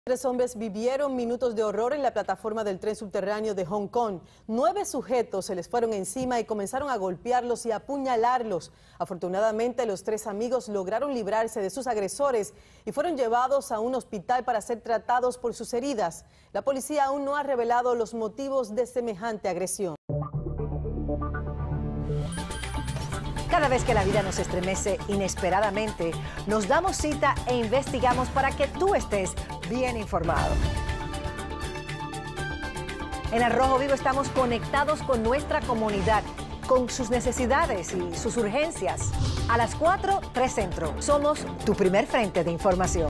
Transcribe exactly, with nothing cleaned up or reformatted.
Tres hombres vivieron minutos de horror en la plataforma del tren subterráneo de Hong Kong. Nueve sujetos se les fueron encima y comenzaron a golpearlos y a apuñalarlos. Afortunadamente, los tres amigos lograron librarse de sus agresores y fueron llevados a un hospital para ser tratados por sus heridas. La policía aún no ha revelado los motivos de semejante agresión. Cada vez que la vida nos estremece inesperadamente, nos damos cita e investigamos para que tú estés bien informado. En Al Rojo Vivo estamos conectados con nuestra comunidad, con sus necesidades y sus urgencias. A las cuatro, tres Centro. Somos tu primer frente de información.